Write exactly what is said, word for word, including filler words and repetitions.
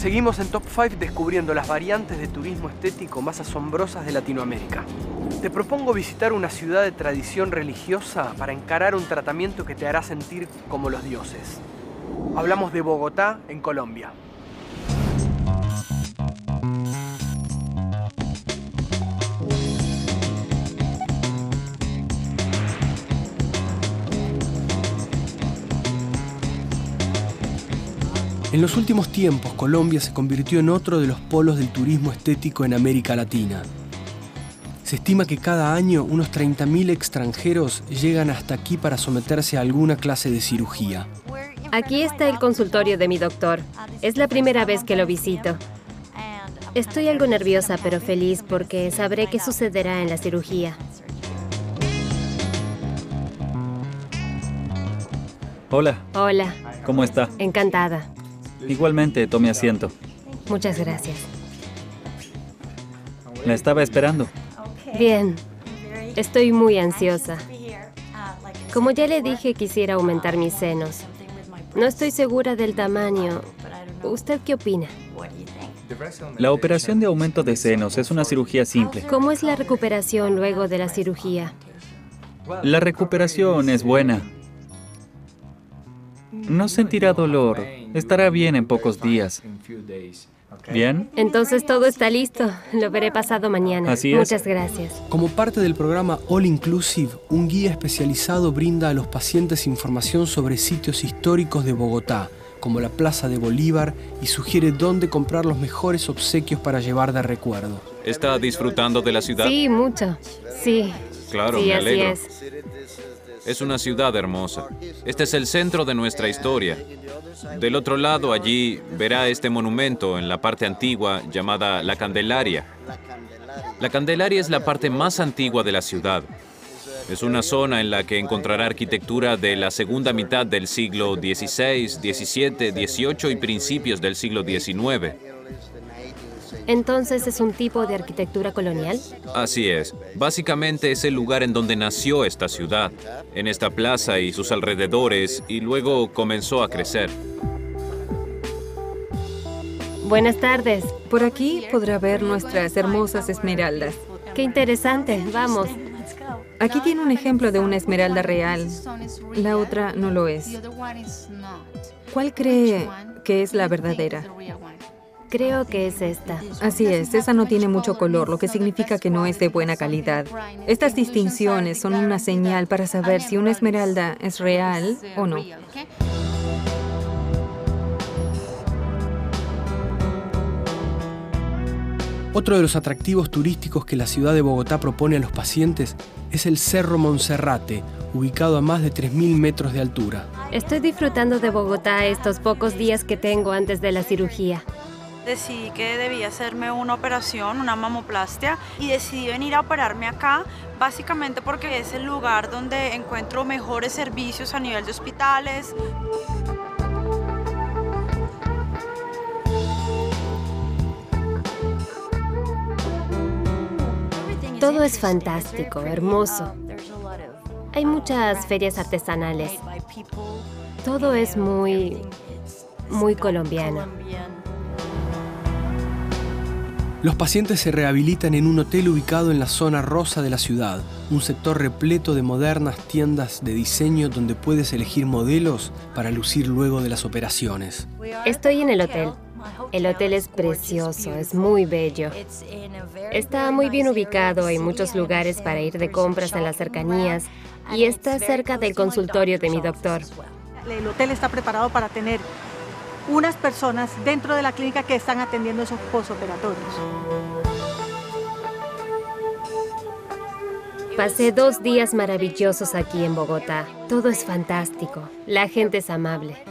Seguimos en Top cinco descubriendo las variantes de turismo estético más asombrosas de Latinoamérica. Te propongo visitar una ciudad de tradición religiosa para encarar un tratamiento que te hará sentir como los dioses. Hablamos de Bogotá, en Colombia. En los últimos tiempos, Colombia se convirtió en otro de los polos del turismo estético en América Latina. Se estima que cada año unos treinta mil extranjeros llegan hasta aquí para someterse a alguna clase de cirugía. Aquí está el consultorio de mi doctor. Es la primera vez que lo visito. Estoy algo nerviosa, pero feliz porque sabré qué sucederá en la cirugía. Hola. Hola. ¿Cómo está? Encantada. Igualmente, tome asiento. Muchas gracias. La estaba esperando. Bien. Estoy muy ansiosa. Como ya le dije, quisiera aumentar mis senos. No estoy segura del tamaño. ¿Usted qué opina? La operación de aumento de senos es una cirugía simple. ¿Cómo es la recuperación luego de la cirugía? La recuperación es buena. No sentirá dolor. Estará bien en pocos días. ¿Bien? Entonces todo está listo. Lo veré pasado mañana. Así es. Muchas gracias. Como parte del programa All Inclusive, un guía especializado brinda a los pacientes información sobre sitios históricos de Bogotá, como la Plaza de Bolívar, y sugiere dónde comprar los mejores obsequios para llevar de recuerdo. ¿Está disfrutando de la ciudad? Sí, mucho. Sí. Claro, sí, me así alegro. es. Es una ciudad hermosa. Este es el centro de nuestra historia. Del otro lado, allí, verá este monumento en la parte antigua llamada La Candelaria. La Candelaria es la parte más antigua de la ciudad. Es una zona en la que encontrará arquitectura de la segunda mitad del siglo dieciséis, diecisiete, dieciocho y principios del siglo diecinueve. ¿Entonces es un tipo de arquitectura colonial? Así es. Básicamente es el lugar en donde nació esta ciudad, en esta plaza y sus alrededores, y luego comenzó a crecer. Buenas tardes. Por aquí podrá ver nuestras hermosas esmeraldas. Qué interesante. Vamos. Aquí tiene un ejemplo de una esmeralda real. La otra no lo es. ¿Cuál cree que es la verdadera? Creo que es esta. Así es, esa no tiene mucho color, lo que significa que no es de buena calidad. Estas distinciones son una señal para saber si una esmeralda es real o no. Otro de los atractivos turísticos que la ciudad de Bogotá propone a los pacientes es el Cerro Monserrate, ubicado a más de tres mil metros de altura. Estoy disfrutando de Bogotá estos pocos días que tengo antes de la cirugía. Decidí que debía hacerme una operación, una mamoplastia, y decidí venir a operarme acá, básicamente porque es el lugar donde encuentro mejores servicios a nivel de hospitales. Todo es fantástico, hermoso. Hay muchas ferias artesanales. Todo es muy, muy colombiano. Los pacientes se rehabilitan en un hotel ubicado en la zona rosa de la ciudad, un sector repleto de modernas tiendas de diseño donde puedes elegir modelos para lucir luego de las operaciones. Estoy en el hotel. El hotel es precioso, es muy bello. Está muy bien ubicado, hay muchos lugares para ir de compras en las cercanías y está cerca del consultorio de mi doctor. El hotel está preparado para tener unas personas dentro de la clínica que están atendiendo esos posoperatorios. Pasé dos días maravillosos aquí en Bogotá. Todo es fantástico. La gente es amable.